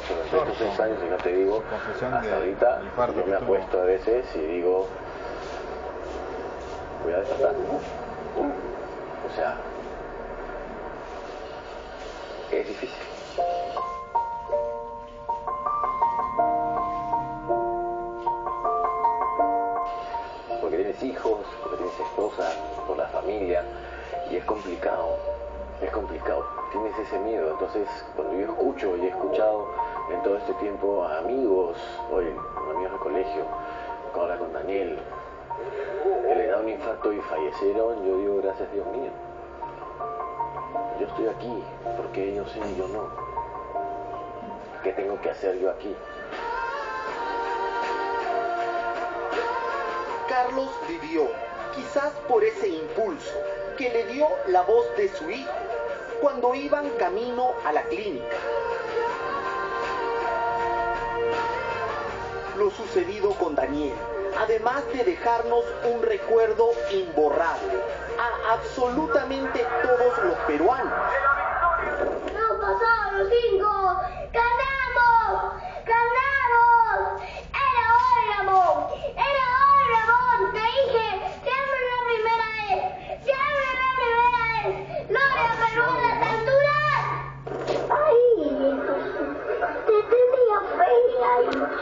durante estos 6 años y no te digo, hasta ahorita yo me acuesto a veces y digo, voy a despertar. O sea, es difícil. Porque tienes hijos, porque tienes esposa, por la familia, y es complicado, tienes ese miedo. Entonces, cuando yo escucho y he escuchado en todo este tiempo a amigos, hoy, amigos de colegio, ahora con Daniel, que le da un infarto y fallecieron, yo digo, gracias Dios mío. Yo estoy aquí, porque ellos sí y yo no. ¿Qué tengo que hacer yo aquí? Carlos vivió, quizás por ese impulso, que le dio la voz de su hijo cuando iban camino a la clínica. Lo sucedido con Daniel, además de dejarnos un recuerdo imborrable a absolutamente todos los peruanos. ¡No pasaron 5! ¡Gané!